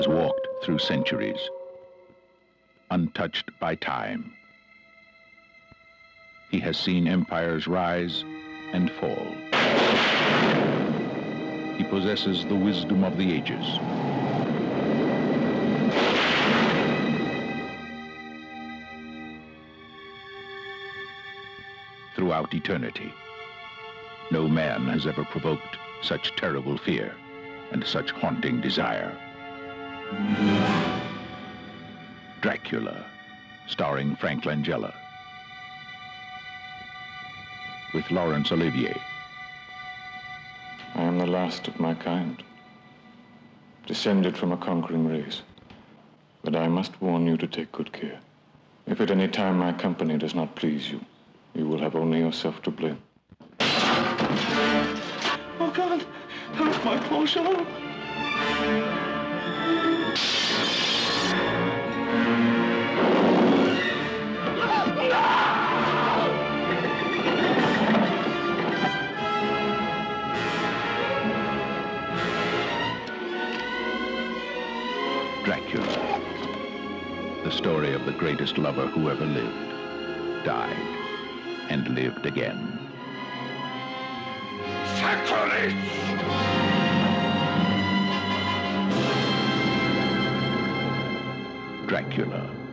has walked through centuries, untouched by time. He has seen empires rise and fall. He possesses the wisdom of the ages. Throughout eternity, no man has ever provoked such terrible fear and such haunting desire. Dracula, starring Frank Langella, with Laurence Olivier. I am the last of my kind, descended from a conquering race. But I must warn you to take good care. If at any time my company does not please you, you will have only yourself to blame. Oh, God! Help my poor Charlotte! Dracula, the story of the greatest lover who ever lived, died, and lived again. Sacrilege! Dracula.